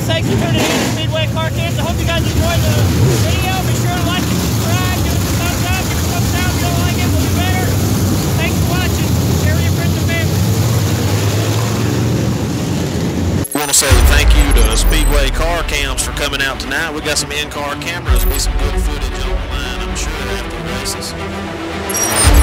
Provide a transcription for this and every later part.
guys, thanks for tuning in to Speedway Car Cams. I hope you guys enjoyed the video. Be sure to like and subscribe. Give us a thumbs up. Give us a thumbs down if you don't like it. We'll do better. Thanks for watching. Share with your friends and family. I want to say thank you to Speedway Car Cams for coming out tonight. We got some in-car cameras. Be some good footage online, I'm sure, after the races.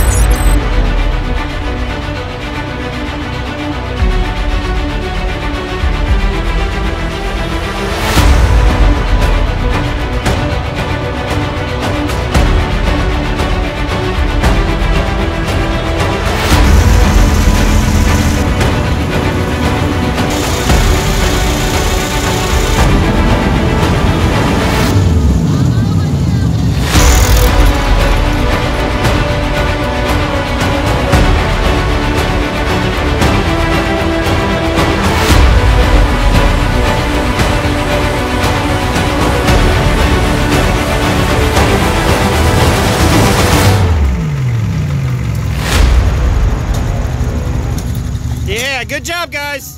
Yeah, good job, guys.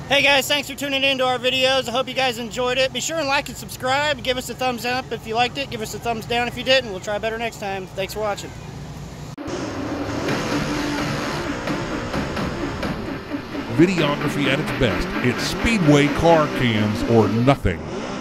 Hey guys, thanks for tuning in to our videos. I hope you guys enjoyed it. Be sure and like and subscribe. Give us a thumbs up if you liked it. Give us a thumbs down if you didn't. We'll try better next time. Thanks for watching. Videography at its best. It's Speedway car cams or nothing.